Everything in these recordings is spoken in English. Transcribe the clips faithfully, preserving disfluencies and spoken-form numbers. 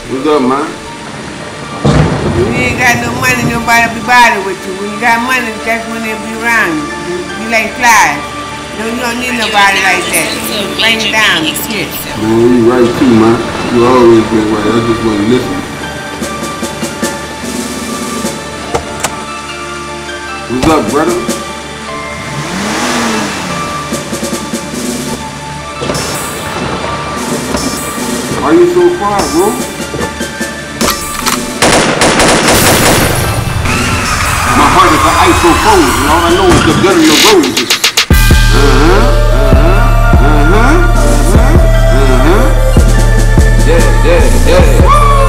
What's up, man? When you ain't got no money, nobody be bothered with you. When you got money, that's when they be around you. You be like flies. No, you don't need nobody like that. You bring it down, shit. Man, you right too, man. You always been right. I just wasn't listening. What's up, brother? Why you so quiet, bro? My heart is an ice so cold, and all I know is the gun and the roses. Uh-huh, uh-huh, uh-huh, uh-huh, uh-huh. Yeah, yeah, yeah.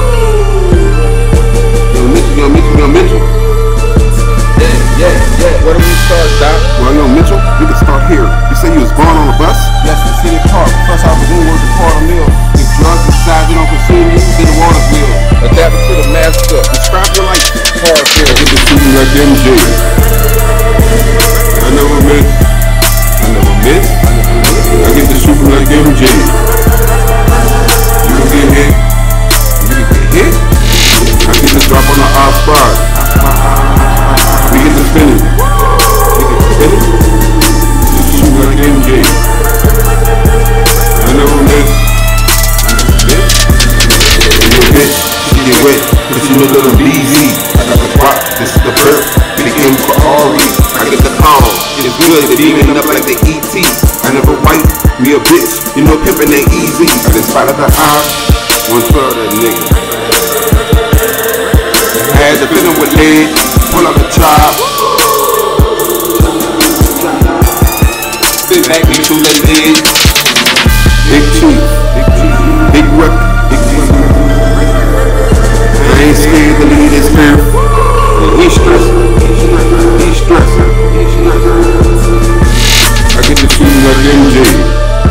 Yo, Mitchell, yo, Mitchell, yo, Mitchell. Yeah, yeah, yeah. Where do we start, Doc? Well, yo, Mitchell, we can start here. You say you was born on a bus? Yes, in City Park. First I was in work at Porter Mill. If drugs inside you don't consume you, then the water's real. Adapted to the master. Describe your life. Hard feel. I get to shooting like M J. I never miss. I never miss. I get to shooting like M J. You can get hit. You can get hit. I get to drop on the odd spot. We get to spinning. We get to spinning. Just shooting like M J. I never miss. I never miss. You get hit. You get wet. Cause you know little B Z. I got the rock. This is the bird. Big M for Ari. I get the call. It's good. They beaming up like the E T. I never white. Me a bitch. You know pimpin' ain't easy. I just spotted the eye. One twelve that nigga. I had to fit him with lead. Pull up the chop. Spin back me to the lid. Big chief. Big chief. Big rep. Big chief. I ain't scared to lead this man. He's stressing. He's stressing. He's stressing. I get to shoot like M J.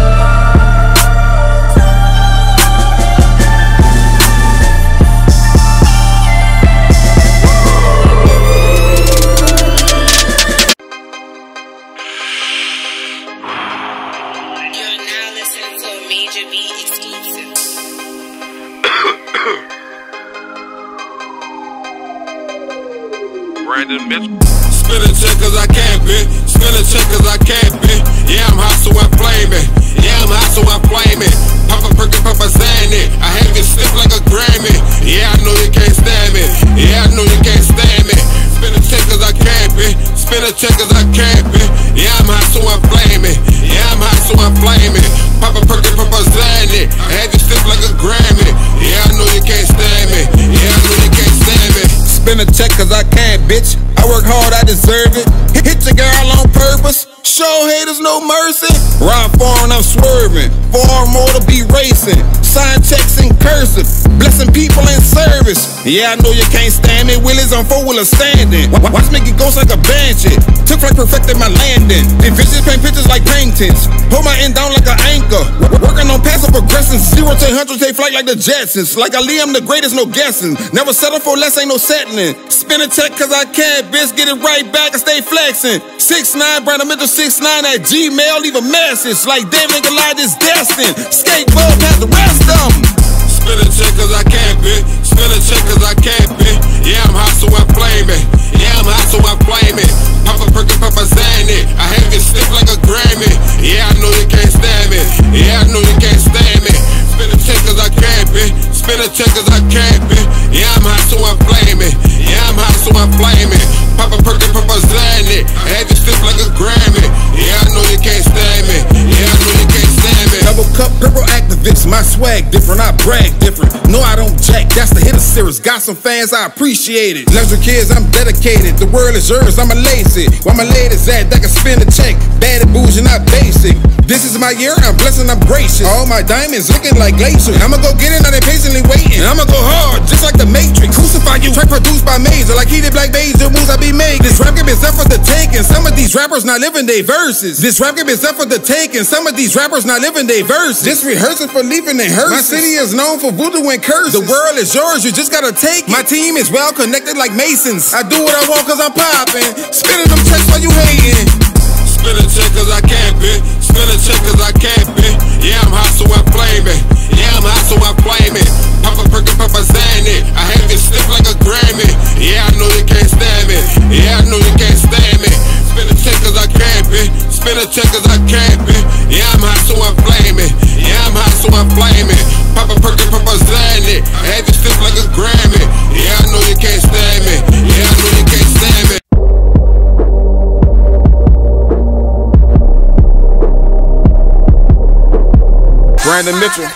Spin a check cause I can't be. Spin a check cause I can't be. Yeah, I'm hot so I'm flaming. Yeah, I'm hot so I'm flaming. Papa Perkin, Papa Zanny. I have it stiff like a Grammy. Yeah, I know you can't stand me. Yeah, I know you can't stand me. Spin a check cause I can't be. Spin a check cause I can't be. Yeah, I'm hot so I'm flaming. Yeah, I'm hot so I'm flaming. Papa Perkin, Papa Zanny. I have it stiff like a Grammy. Yeah, I know you can't stand me. Yeah, I know you can't stand me. Spin a check cause I can't, bitch. I work hard, I deserve it. Hit your girl on purpose. Show haters no mercy. Ride foreign, I'm swerving. Far more to be racing. Sign checks in cursive. Blessing people in service. Yeah, I know you can't stand me. Willies on four-wheeler standing. Watch me get ghost like a banshee. Took like perfected my landing. Envision paint pictures like paintings. Hold my end down like an anchor. Working on passive progression. Zero to hundred, take flight like the Jetsons. Like Ali, I'm the greatest, no guessing. Never settle for less, ain't no settling. Spin a check cause I can't, bitch. Get it right back and stay flexing. six nine, Brandon Mitchell six nine at Gmail. Leave a message like damn nigga lie this destined. Skateboard past the rest of them. Spin a check cause I can't be. Spin a check cause I can't be. Yeah, I'm hot so I'm flaming. Yeah, I'm hot so I'm flaming. Papa Perkin, Papa Zanny. I have it stiff like a Grammy. Yeah, I know you can't stand me. Yeah, I know you can't stand me. Spin a check cause I can't be. Spin a check cause I can't be. Yeah, I'm hot so I'm flaming. Yeah, I'm hot so I'm flaming. Papa Perkin, Papa Zanny. I have it stiff like a Grammy. Yeah, I know you can't stand me. Yeah, I know you can't stand me. Double cup, purple activist. My swag different, I brag different. No, I don't jack. That's the hitter series. Got some fans, I appreciate it. Leisure kids, I'm dedicated. The world is yours, I'm a lazy. Where my ladies at, that can spin a check. Bad and bougie, not basic. This is my year, I'm blessed and I'm gracious. All my diamonds looking like glacier. I'ma go get it, now they patiently waiting. I'ma go hard, just like the Matrix. Crucify you, track produced by Major. Like he did Black Major, moves I be made. This rap game is up for the taking. Some of these rappers not living their verses. This rap game is up for the taking. Some of these rappers not living their verses. Just rehearsing for leaving their hearses. My city is known for voodoo and curses. The world is yours, you just gotta take it. My team is well connected like Masons. I do what I want cause I'm popping. Spinning them checks while you hating. Spin a check cause I can't be. Spin a check cause I can't be. Yeah, I'm hot so I'm flaming. Yeah, I'm hot so I'm flaming. Papa Perkin, Papa I have you stiff like a Grammy. Yeah, I know you can't stand me. Yeah, I know you can't stand me. Brandon Mitchell.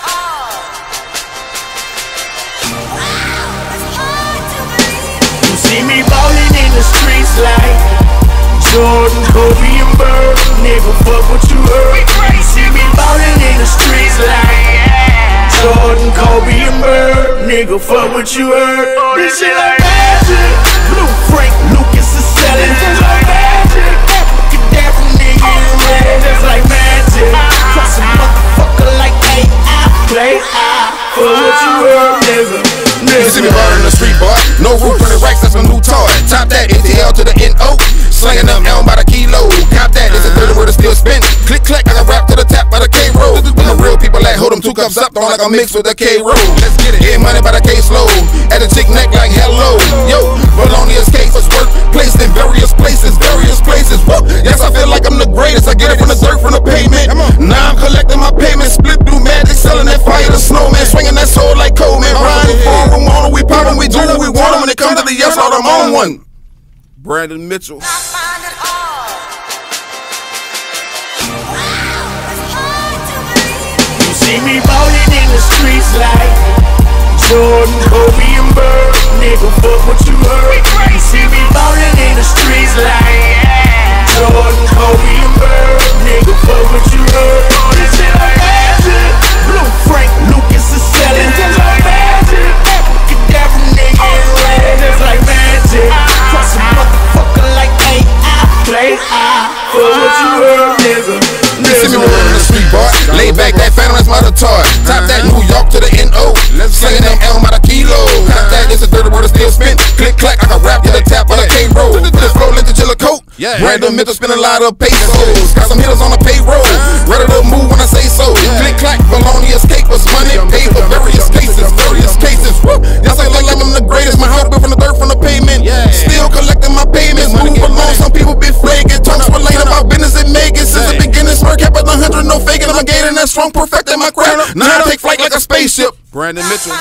You see me ballin' in the streets like Jordan, Kobe, and Bird. Nigga, fuck what you heard. You see me ballin' in the streets like Jordan, Kobe, and Bird. Nigga, fuck what you heard. This shit like magic. Blue Frank Lucas is selling just like magic. Cadaver nigga in red just like magic. Cross a motherfucker like A I. Play I. Fuck what you heard, nigga. You see me ballin' in the street, boy. No roof on the racks, that's my new toy. Top that, it's the L to the N O. Slanging them L by the kilo. Cop that, it's a thirty word still spin. Click, clack, I got rap to the tap by the K roll. When the real people like hold them two cups up, don't like a mix with the K roll. Let's get it. Get money by the K slow. At the chick neck like hello. Yo, Bologna's cake was work. Placed in various places, various places. Whoa. Yes, I feel like I'm the greatest. I get it from the dirt, from the pavement. Now I'm collecting my payment. Split through magic, selling that fire to snowman. Swinging that soul like Coleman. Riding forward, on we poppin', we do what we want. When it comes to the yes, Lord, I'm on one. Brandon Mitchell. You see me ballin' in the streets like Jordan, Kobe, and Bird. Nigga, fuck what you heard. You see me ballin' in the streets like Jordan, Kobe, and Bird. Nigga, fuck what you heard. This shit like magic. Blue Frank Lucas is selling just like magic. Cadaver nigga in red just like magic. Cross a motherfucker like A I. Play I. Fuck what you heard, nigga. You see me rolling in the street, boy. Lay back, that phantom, that's my toy. Top that New York to the N O. Slinging them L by the kilo. Top that, it's a dirty word, still spin. Click, clack, I got rap to the tap by the K roll. Just roll into Chilla coat. Brandon Mitchell spin a lot of pesos. Got some hitters on the payroll. Ready to move when I say so. Click, clack, Bologna's cake was money. Paid for various cases, various cases. Woo. Yes, I look like I'm the greatest. My heart built from the dirt, from the pavement. Still collecting my payments. Move along, some people be flaking. Talks were late about business and making. Since the beginning, smirk kept at one hundred, no faking. I'm gaining that strong, perfecting my craft. Now I take flight like a spaceship. Brandon Mitchell.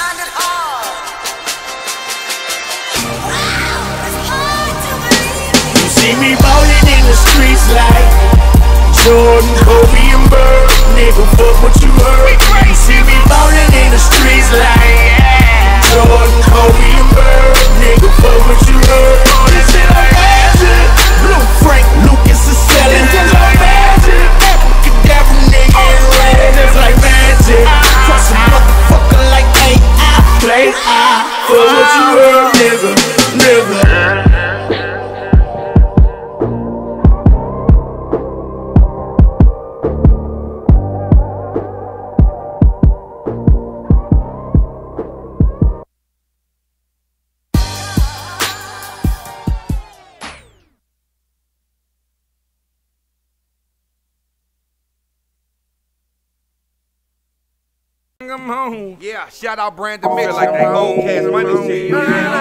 You see me ballin' in the streets like Jordan, Kobe, and Bird. Nigga, fuck what you heard. You see me ballin' in the streets like Jordan, Kobe, and Bird. Nigga, fuck what you heard. This shit like magic. Blue Frank Lucas is selling just like magic. Cadaver nigga in red just like magic. Cross a motherfucker like A I. Play I. Fuck what you heard, nigga. Nigga. I'm home. Yeah, shout out Brandon Mitchell. Like that old cash money shit.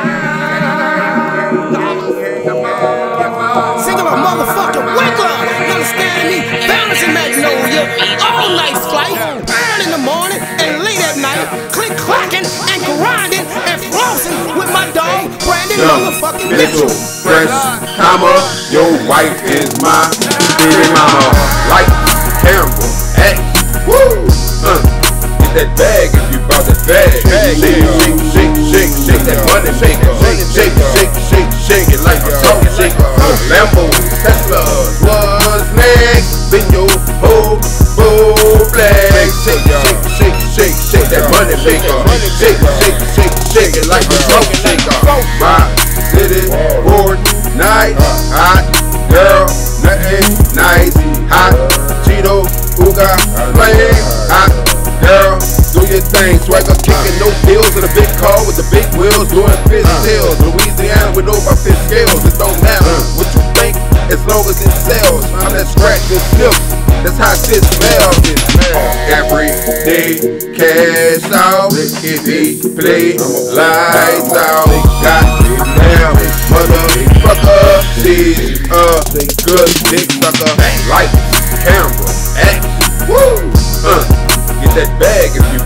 Single a motherfucking wake up. You understand me? Balance and Magnolia. All night flight. Early in the morning and late at night. Click clacking and grinding and flossing with my dog Brandon motherfucking Mitchell. Fresh, comma, your wife is my baby mama. Like Campbell, hey, woo, uh. That bag if you bout that bag. Shake, shake, shake, shake, shake that money maker. Shake, shake, shake, shake, shake it like a salt shaker. Lambo, Tesla, what's next? Bend your whole full flag. Shake, shake, shake, shake, shake that money maker. Shake, shake, shake, shake it like a salt shaker. My city, board, night, hot girl, nothing nice, hot Cheeto, Uga, playing hot. Girl, do your thing, swagger kicking, no pills in a big car with the big wheels, doing fish tails. Louisiana with over fish scales, it don't matter what you think as long as it sells. I'm that scratch and sniff, that's how shit smells. Every day, cash out, if he play lights out. Goddamn motherfucker, she's a good big sucker. Lights, camera, action, woo, uh. Get that bag if you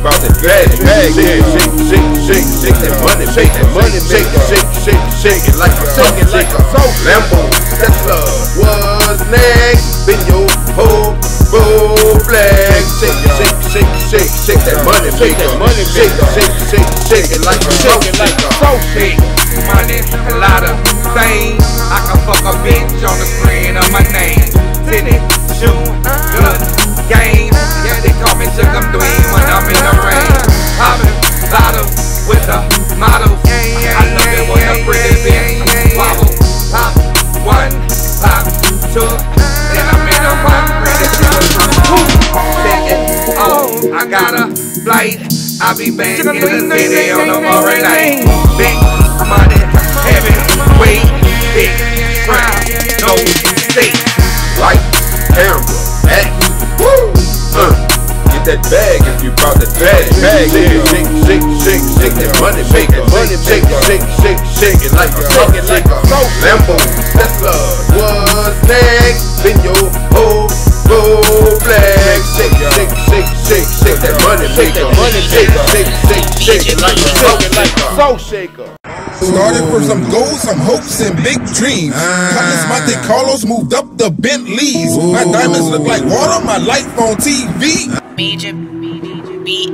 about that bag, bag, shake, shake, shake, shake, shake that money, shake that money, shake, shake, shake, shake it like a soul, like a soul. Lambo, Tesla, what's next? Been your whole full flag. Shake, shake, shake, shake, shake that money, shake that money, shake, shake, shake, shake it like a soul, like a soul. Big money, a lot of fame. I can fuck a bitch on the screen of my name. Tennis, shoe, gun, game. Yeah, they call me Sugar Dwayne when I'm in the rain. Poppin' bottle with the models. I love it when the pretty bitch wobble. Pop one, pop two, then I'm in a pop ready to go. Second, oh, I got a flight. I be banging in the city on a Monday night. Big money, heavy weight, big crowd, no state. Light, camera, action, woo, uh, get that bag if you brought that bag, bag, shake, shake, shake, shake, shake that money, shake that money, shake, shake, shake, shake it like a soul, like a soul. Lambo, Tesla, what's next? Been your whole full flag, shake, shake, shake, shake, shake that money, shake that money, shake, shake, shake, shake it like a soul, like a soul shaker. Started for some goals, some hopes, and big dreams. Cutlass Monte Carlos moved up the Bentleys. My diamonds look like water, my life on T V. Major beat.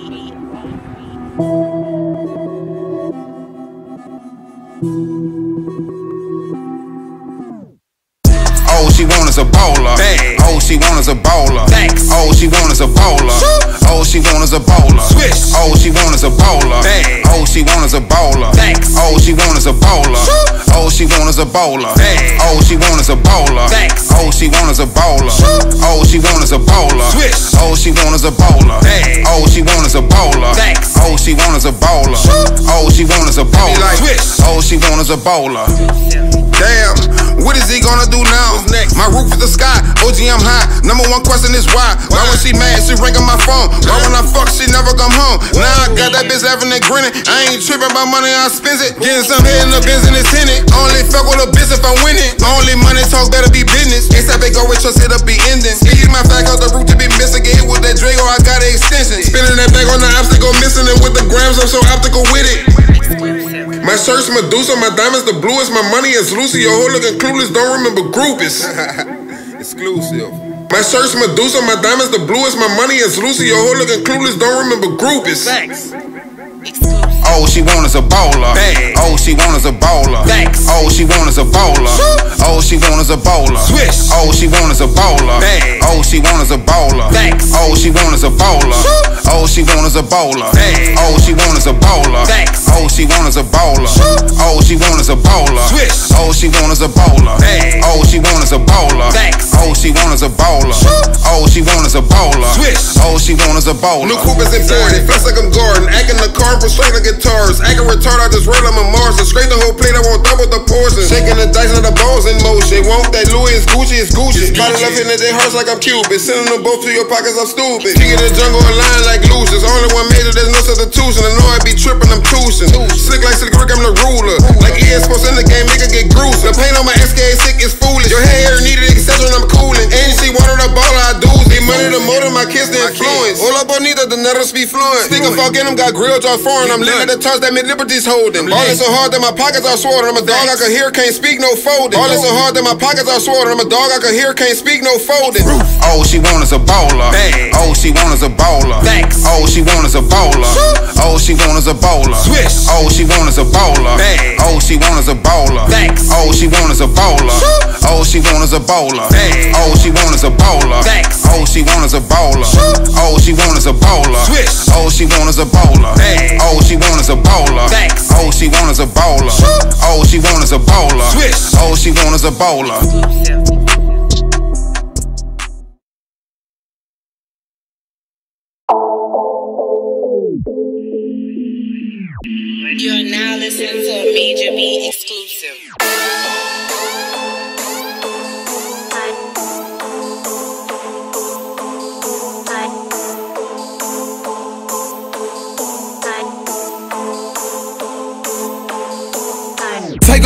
All she want is a bowler. All she want is a bowler. All she want is a bowler. All she want is a bowler. All she want is a bowler. All she want is a bowler. All she want is a bowler. All she want is a bowler. All she want is a bowler. All she want is a bowler. All she want is a bowler. All she want is a bowler. All she want is a bowler. All she want is a bowler. All she want is a bowler. All she want is a bowler. Damn, what is he gonna do now? My roof is the sky, O G I'm high. Number one question is why? Why when she mad, she ringing my phone? Why when I fuck, she never come home? Now I got that bitch laughing and grinning. I ain't tripping about money, I spend it. Getting some head in the business in it. Only fuck with a bitch if I win it. Only money talk better be business. Except they go with your it'll be ending. Speaking my fact out the root to be missing. Get hit with that Drago, I got an extension. Spinning that bag on the obstacle, missing it with the grams, I'm so optical with it. My shirt's Medusa, my diamonds the bluest, my money is Lucy. Your whole looking clueless, don't remember groupies. Exclusive. My shirt's Medusa, my diamonds the bluest, my money is Lucy. Your whole looking clueless, don't remember groupies. Thanks. All she want is a bowler. All she want is a bowler. All she want is a bowler. All she want is a bowler. All she want is a bowler. All she want is a bowler. All she want is a bowler. All she want is a bowler. All she want is a bowler. All she want is a bowler. All she want is a bowler. All she want is a bowler. All she want is a bowler. All she want is a bowler. All she want is a bowler. All she want is a bowler. New Coopers imported, flex like I'm Gordon. Acting the car for straight like guitars. Acting retard, I just roll on my Mars and scrape the whole plate. I won't double the portion. Shaking the dice and the balls in motion. Want that Louis, it's Gucci, it's Gucci. Body left in their hearts like I'm Cupid. Sending them both to your pockets, I'm stupid. King in the jungle and lying like Lucius. Only one major, there's no substitution. I know I be tripping, I'm tuition. Slick like Slick Rick, I'm the ruler. Like E S Sports in the game, make her get gruesome. The paint on my S K A sick is foolish. Your hair needed extension, I'm cooling. And she wanted a baller, I do. Get money to motor, my kids the influence. Hola bonita, the nettles be fluent. Stick a fuck in them, got grilled off foreign. I'm living the touch that mid liberties holding. Ballin' so hard that my pockets are swollen. I'm a dog, I can hear, can't speak, no folding. Ballin' so hard that my pockets are swollen. I'm a dog, I can hear, can't speak, no folding. All she want is a bowler. All she want is a bowler. All she want is a bowler. All she want is a bowler. All she want is a bowler. All she want is a bowler. All she want is a bowler. All she want is a bowler. All she want is a bowler. All she want is a bowler. All she want is a bowler. All she want is a bowler. All she want is a bowler. All she want is a bowler. All she want is a bowler. All she want is a bowler. You are now listening to a Major Beat exclusive. Take off, take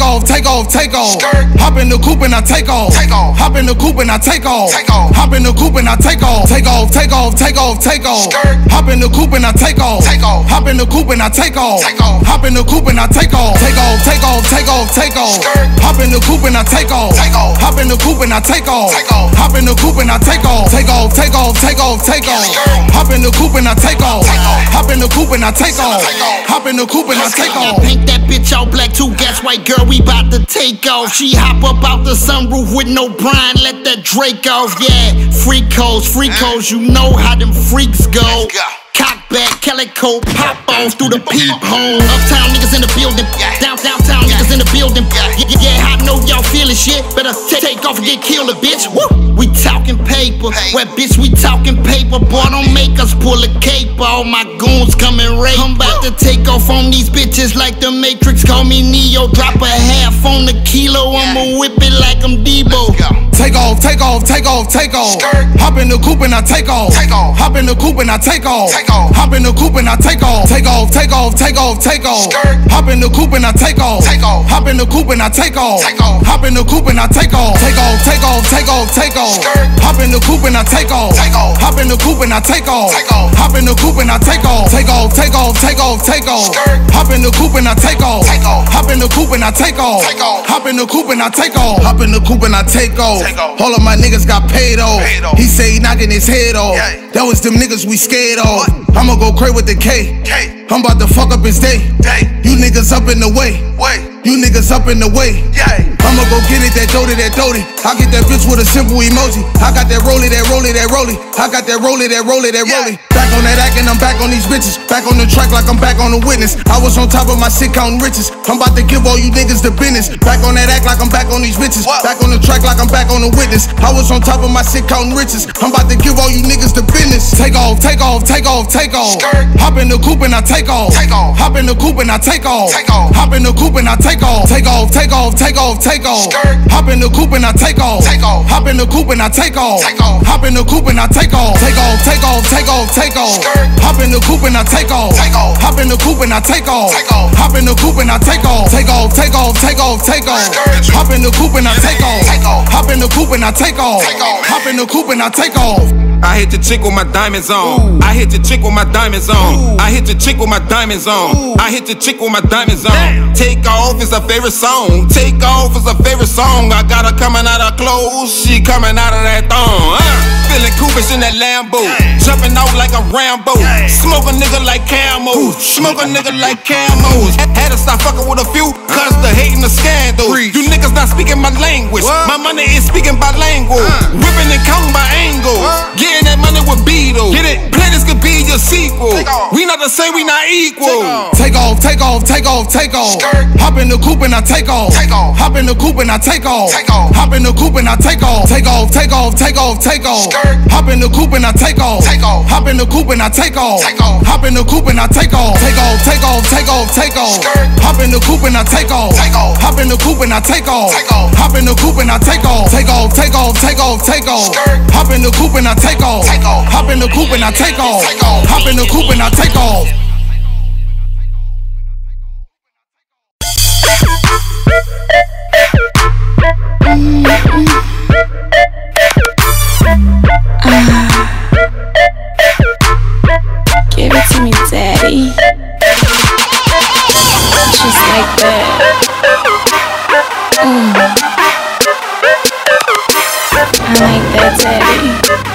take off, take off, take off. Hop in the coupe and I take off. Hop in the coupe and I take off. Hop in the coupe and I take off. Take off, take off, take off, take off. Hop in the coupe and I take off. Hop in the coupe and I take off. Hop in the coupe and I take off. Take off, take off, take off, take off. Hop in the coupe and I take off. Hop in the coupe and I take off. Hop in the coupe and I take off. Take off, take off, take off, take off. Hop in the coupe and I take off. Hop in the coupe and I take off. Hop in the coupe and I take off. Paint that bitch all black, two gas white girl, we bout to take off. She hop up out the sunroof with no brine, let that Drake off. Yeah, freakos, freakos, you know how them freaks go. Cock back, calico, pop off through the peephole. Uptown niggas in the building, down downtown niggas in the building. Yeah, yeah, I know y'all feeling shit. Better take off and get killed, a bitch. Woo! We talking paper, where bitch we talking paper. Boy, don't make us pull a caper. All my goons coming rape. I'm about to take off on these bitches like the Matrix. Call me Neo, drop a half on the kilo. I'ma whip it like I'm Debo. Take off, take off, take off, take off. Hop in the coupe and I take off. Hop in the coupe and I take off. Hop in the coupe and I take off. Take off, take off, take off, take off. Hop in the coupe and I take off. Hop in the coupe and I take off. Hop in the coupe and I take off. Take off, take off, take off, take off. Hop in the coupe and I take off. Hop in the coupe and I take off. Hop in the coupe and I take off. Take off, take off, take off, take off. Hop in the coupe and I take off. Hop in the coupe and I take off. Hop in the coupe and I take off. Hop in the coupe and I take off. All of my niggas got paid off. He say he knocking his head off. That was them niggas we scared off. I'ma go crazy with the K. I'm about to fuck up his day. You niggas up in the way. You niggas up in the way. I'ma go get it, that doty, that doty. I get that bitch with a simple emoji. I got that rollie, that rollie, that rollie. I got that rollie, that rollie, that rollie. Back on that act and I'm back on these bitches. Back on the track like I'm back on the witness. I was on top of my shit counting riches. I'm about to give all you niggas the business. Back on that act like I'm back on these bitches. Back on the track like I'm back on the witness. I was on top of my shit counting riches. I'm about to give all you niggas the business. Take off, take off, take off, take off. Hop in the coupe and I take off. Hop in the coupe and I take off. Hop in the coupe and I take off. Take off, take off, take off, take off. Hop in the coupe and I take off. Hop in the coupe and I take off. Hop in the coupe and I take off. Take off, take off, take off, take off. Hop in the coupe and I take off. Hop in the coupe and I take off. Hop in the coupe and I take off. Take off, take off, take off, take off. Hop in the coupe and I take off. Hop in the coupe and I take off. Hop in the coupe and I take off. I hit the chick with my diamonds on. I hit the chick with my diamonds on. I hit the chick with my diamonds on. I hit the chick with my diamonds on. Take off is her favorite song. Take off is her favorite song. I got her coming out of clothes. She coming out of that thong. Uh, feeling Coopish in that Lambo. Jumping out like a Rambo. Smoke a nigga like camos. Smoke a nigga like camos. Had to stop fucking with a few cause the hate and the scandal. You niggas not speaking my language. My money is speaking bilingual. Whipping and counting by angle. Getting that money with Beatles. Get it? Play this could be your sequel. We not the same, we not equal. Take off, take off, take off, take off. Hop in the coupe and I take off. Hop in the coupe and I take off. Hop in the coupe and I take off. Take off, take off, take off, take off. Hop in the coupe and I take off. Hop in the coupe and I take off. Hop in the coupe and I take off. Take off, take off, take off, take off. Hop in the coupe and I take off. Hop in the coupe and I take off. Hop in the coupe and I take off. Take off, take off, take off, take off. Hop in the coupe and I take off. Hop in the coupe and I take off. Hop in the coupe and I take off. Give it to me, daddy. Just like that. Mm. I like that, daddy.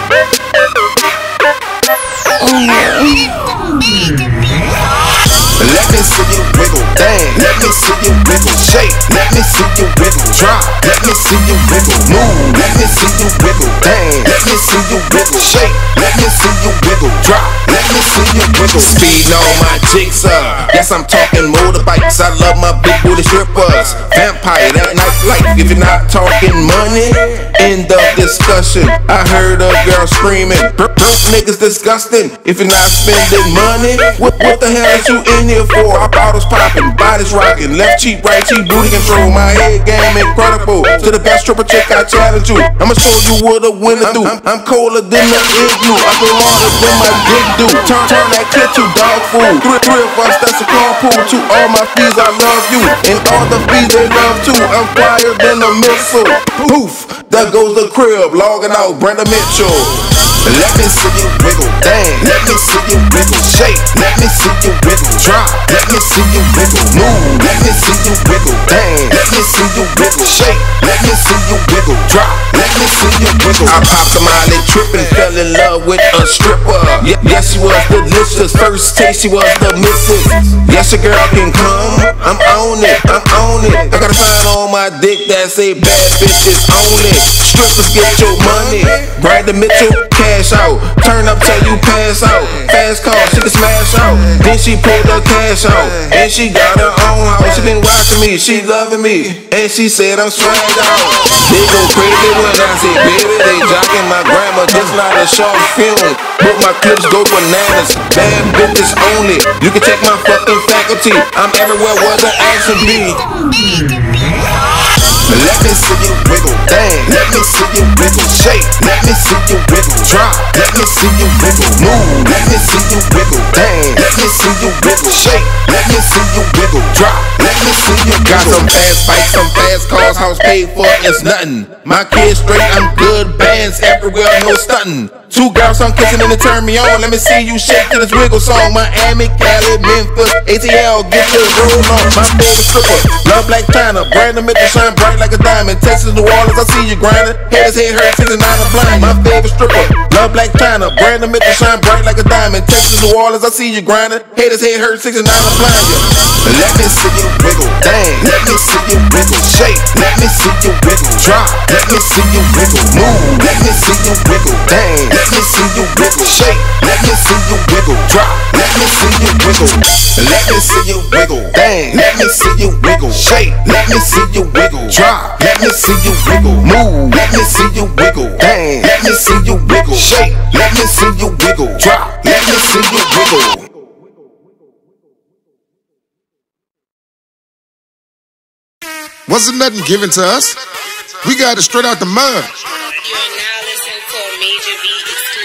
Let me see you wiggle, dang. Let me see you wiggle, shake. Let me see you wiggle, drop. Let me see you wiggle, move. Let me see you wiggle, dang. Let me see you wiggle, shake. Let me see you wiggle, drop. Let me see you wiggle. Speeding on my jigs up. Yes, I'm talking motorbikes. I love my big booty strippers. Vampire, that night life. If you're not talking money, end of discussion. I heard a girl screaming, broke niggas disgusting. If you're not spending money, what, what the hell is you in here for? Our bottles popping, bodies rocking, left cheek, right cheek, booty control. My head game incredible. To the best stripper chick I challenge you. I'ma show you what a winner do. I'm, I'm colder than the igloo. I go harder what my dick do. Turn, turn that clip to dog food. Three, three of us, that's a carpool. To all my fees, I love you. And all the fees, they love too. I'm flyer than a missile. Poof, there goes the crib. Logging out, Brenda Mitchell. Let me see you wiggle, dang. Let me see you wiggle, shake. Let me see you wiggle, drop. Let me see you wiggle, move. Let me see you wiggle, dang. Let me see you wiggle, shake. Let me see you wiggle, drop. Let me see you wiggle. I popped a Molly trippin', fell in love with a stripper. Yeah, yes, she was delicious. First taste, she was the missus. Yes, your girl can come. I'm on it, I'm on it. I got a sign on my dick that say bad bitches only. Strippers get your money. Brenda Mitchell, cash out. Turn up till you pass out. Fast car, she can smash out. Then she pulled her cash out. And she got her own house. She been watching me, she loving me. And she said I'm swagged out. They go crazy when I say baby. They jocking my grandma just like a short film. But my clips go bananas. Bad bitches only. You can check my fucking faculty. I'm everywhere where the action be. Let me see you wiggle, dang. Let me see you wiggle, shake. Let me see you wiggle, drop. Let me see you wiggle, move. Let me see you wiggle, dang. Let me see you wiggle, shake. Let me see you wiggle, drop. Let me see you wiggle. Got some fast bikes, some fast cars, house paid for, it's nothing. My kids straight, I'm good, bands everywhere, no stunting. Two girls, I'm kissing and they turn me on. Let me see you shake to this wiggle song. Miami, Cali, Memphis, A T L, get your roll on. My favorite stripper, love like China. Brenda Mitchell shine bright like a diamond. Texas, New Orleans, I see you grinding. Head is head hurt, sixty-nine I'm blind. My favorite stripper, love like China. Brenda Mitchell shine bright like a diamond. Texas, New Orleans, I see you grinding. Head is head hurt, sixty-nine I'm blind. Yeah. Let me see you wiggle, dang. Let me see you wiggle, shake. Let me see you wiggle, drop. Let me see you wiggle, move. Let me see you wiggle, dang. Let me see you wiggle, shake. Let me see you wiggle, drop. Let me see you wiggle. Let me see you wiggle, dang. Let me see you wiggle, shake. Let me see you wiggle, drop. Let me see you wiggle, move. Let me see you wiggle, dang. Let me see you wiggle, shake. Let me see you wiggle, drop. Let me see you wiggle. Wasn't nothing given to us. We got it straight out the mud. You are now listening to a Major B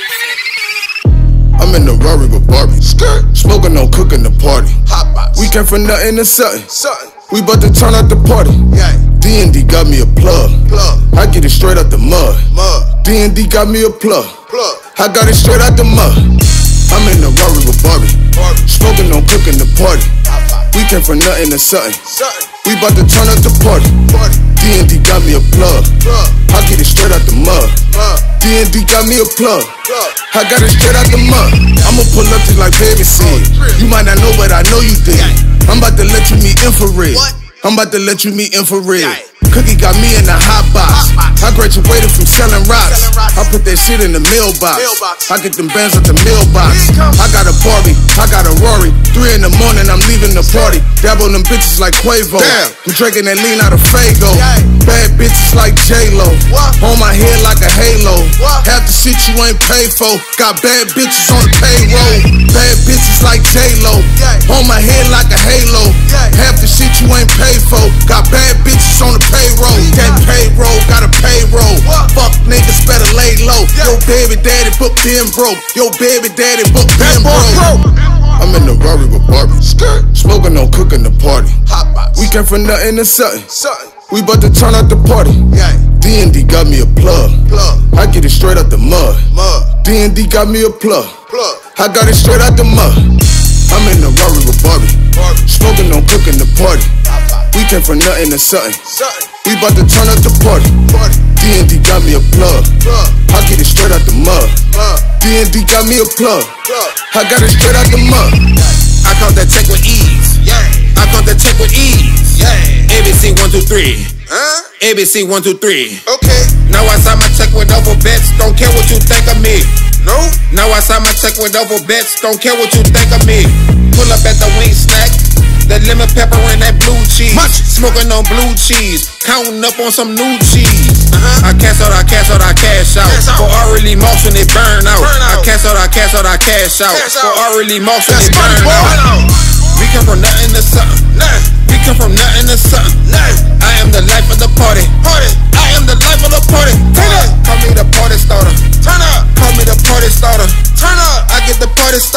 exclusive. I'm in the Rari with Barbie. Skirt. Smoking on cooking the party. Hot box. We came from nothing to something. Something. We bout to turn out the party. Yeah. D and D got me a plug. Plug. I get it straight out the mud. Mud. D and D got me a plug. Plug. I got it straight out the mud. I'm in the Rari with Barbie. Barbie. Smoking on cooking the party. Hot box. We came from nothing to something. Something. We bout to turn out the party. Party. D and D got me a plug. Plug. I get it straight out the mud. Mud. D and D got me a plug. Plug. I got it straight out the mud. I'ma pull up just like baby said. You might not know, but I know you did. I'm about to let you meet infrared. What? I'm about to let you meet infrared. Yeah. Cookie got me in the hot box. Hot box. I graduated from selling rocks. Selling rocks. I put that shit in the mailbox. Mailbox. I get them bands at the mailbox. Here it comes. I got a Barbie, I got a Rory. Three in the morning, I'm leaving the party. Dab on them bitches like Quavo. Damn. I'm drinking that lean out of Fago. Yeah. Bad bitches like J-Lo. What? On my head like a halo. What? Half the shit you ain't paid for. Got bad bitches on the payroll. Bad bitches like J-Lo. Yeah. On my head like a halo. Yeah. Half the shit you ain't paid for. Got bad bitches on the payroll. That payroll, got a payroll. What? Fuck niggas better lay low. Yeah. Yo baby daddy book been broke. Yo baby daddy book been boy broke. broke. I'm in the Rari with Barbie. Skirt. Smoking on cooking the party. Hot box. We came from nothing to something. Something. We bout to turn out the party. Yeah. D and D got me a plug. Plug. I get it straight out the mud. Mud. D and D got me a plug. Plug. I got it straight out the mud. I'm in the Rari with Barbie. Barbie. Smoking on cooking the party. Hot box. We came from nothing to something. Something. We bout to turn out the party. Party. D and D got me a plug. Plug. I get it straight out the mud. Mud. D and D got me a plug. Plug. I got it straight out the mud. I count that check with ease. Yeah. I count that check with ease. Yeah. A B C one two three. Huh? A B C one two three. Okay. Now I sign my check with double bets. Don't care what you think of me. No. Now I sign my check with double bets. Don't care what you think of me. Pull up at the wing snack. That lemon pepper and that blue cheese. Munch. Smoking on blue cheese. Counting up on some new cheese. Uh-huh. I cash out, I cash out, I cash out. Cash out. For already moss when it burn out. Burn out. I cash out, I cash out, I cash out. Cash For out. already moss when That's it burn money, boy. out. We come from nothing to something. Nothing. We come from nothing to something. Nothing. I am the life of the party. Party. I am the life of the party. Turn up. Call me the party starter. Turn up. Call me the party starter. Turn up. I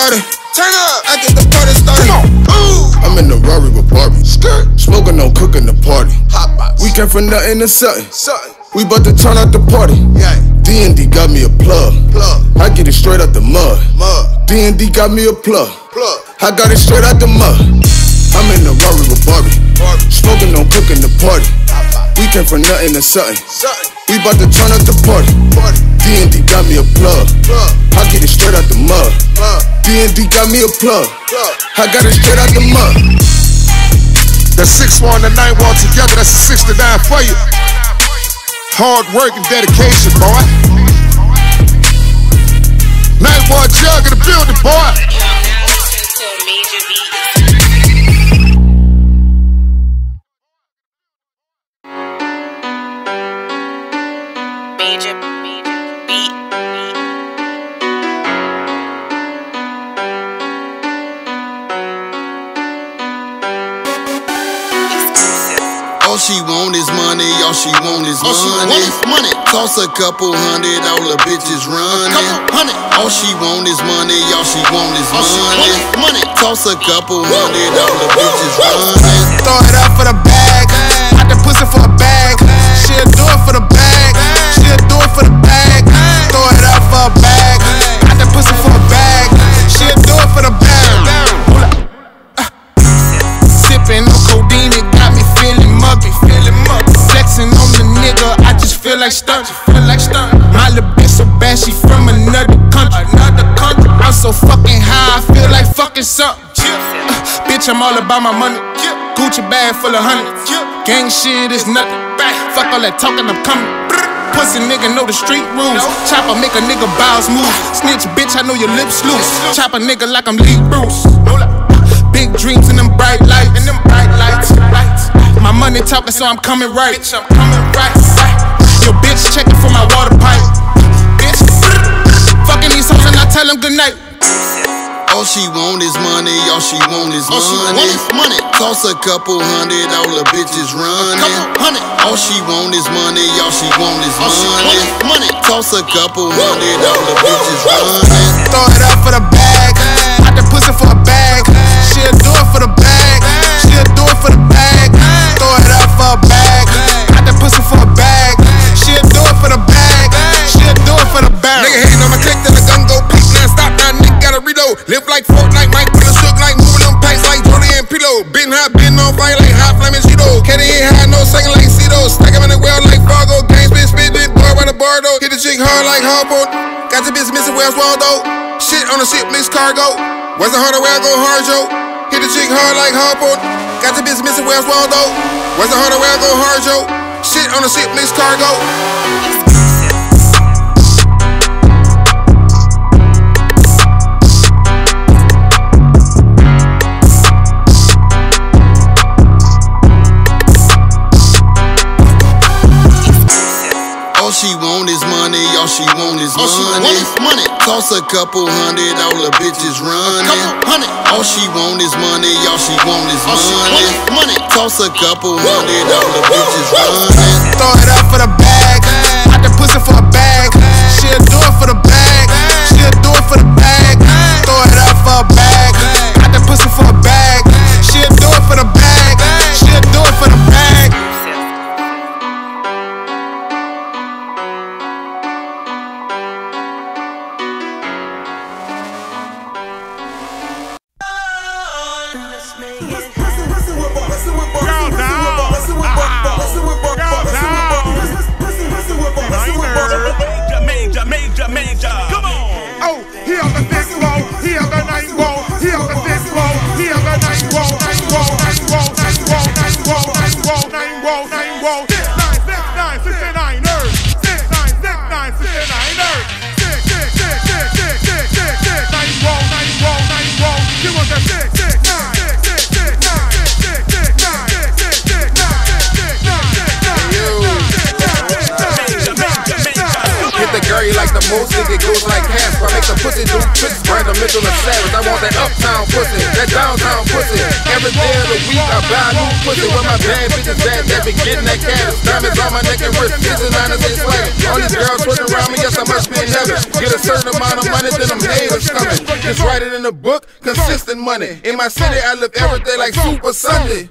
started. Turn up, I get the party started. Ooh. I'm in the Rari with Barbie. Skirt. Smoking on cooking the party. Hot box. We came from nothing to something. Something. We bout to turn out the party. Yeah. D and D got me a plug. Plug. I get it straight out the mud. Mud. D and D got me a plug. Plug. I got it straight out the mud. I'm in the Rari with Barbie. Barbie. Smoking on cooking the party. We came from nothing to something. Something. We bout to turn out the party. Party. D and D got me a plug. Plug. I get it straight out the mud. Mud. D and D got me a plug. Plug. I got it straight out the mud. The six one and the nine one together, that's a sixty-nine for you. Hard work and dedication, boy. Nine one jug in the building, boy. Major, major beat. All she want is money, all she want is all money. She want is money. Toss a couple hundred, all the bitches running. All she want is money, all she want is all money. money. Toss a couple hundred, all the bitches running. Throw it out for the bag, out the pussy for a bag. She'll do it for the bag, she'll do it for the bag. Throw it out for a bag, out the pussy for a bag. She'll do it for the bag. Uh, sipping on codeine, it got me feeling muggy, feeling muggy. Flexing on the nigga, I just feel like stunt, feel like stunt. My little bitch so bad, she from another country, another country. I'm so fucking high, I feel like fucking something. Uh, bitch, I'm all about my money. Gucci bag full of hundreds. Gang shit is nothing. Fuck all that talking, I'm coming. Pussy nigga know the street rules. Chopper make a nigga bows move. Snitch bitch, I know your lips loose. Chop a nigga like I'm Lee Bruce. Big dreams and them bright lights. And them bright lights. My money talking, so I'm coming right. Bitch, I'm coming right. Your bitch checking for my water pipe. Bitch, fucking these hoes and I tell them good night. All she want is money, all she want is all money. She want is money. Toss a couple hundred, all the bitches running. All she want is money, all she want is all money. She want is money. Toss a couple hundred, all the bitches running. Throw it out for the bag, out the pussy for a bag. She'll do it for the bag, she'll do it for the bag. Throw it out for a bag, out the pussy for a bag. She'll do it for the bag, she'll do it for the bag. Nigga hating on my click, then the gun go peak, now stop, now nigga gotta reload. Live like Fortnite, Mike with a shook like moving them packs like Jordan and Pilo. Been hot, been on fire like hot flaming Cheetos. Candy ain't high, no singing like Cetos. Stack 'em in the well like Fargo. Games been spitting, boy by the bar though. Hit the chick hard like Harpo. Got the bitch missing Wells Waldo. Shit on the ship, mixed cargo. Wasn't hard to wear, go hard, Joe. Hit the chick hard like Harpo. Got the bitch missing Wells Waldo. Wasn't hard to wear, go hard, Joe. Shit on the ship, mixed cargo. All she want is money, all she want is all money. She want is money. Toss a couple hundred, all the bitches running. All she want is money, all she want is all money. She want is money. Toss a couple hundred, all the bitches running. Throw it out for the bag, out the pussy for a bag. She'll do it for the bag, she'll do it for the bag. Throw it out for a bag, out the pussy for a bag. She'll do it for the bag, she'll do it for the bag. It goes like cash, I make the pussy do tricks, brand the middle of savage. I want that uptown pussy, that downtown pussy. Every every day of the week I buy new pussy with my bad bitches at that be getting that cash. Diamonds on my neck and wrist, bitches honest and swag. All these girls twerking around me, yes I must be in heaven. Get a certain amount of money, then I'm haters coming. Just write it in the book, consistent money. In my city I live every day like Super Sunday.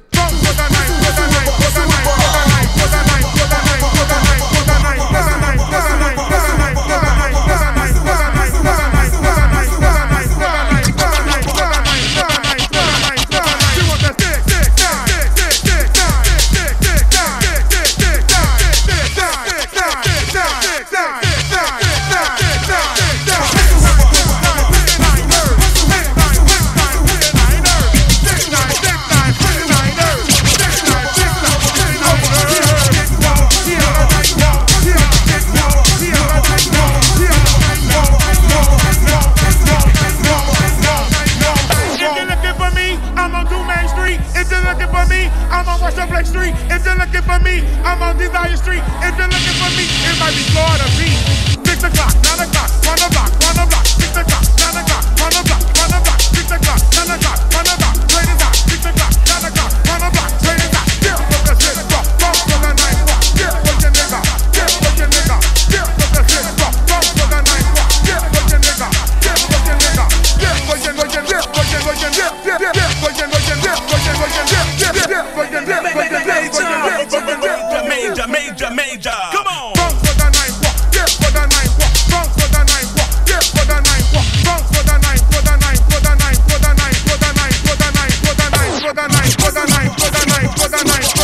For the night, for the night, for the night, for the night, for the night.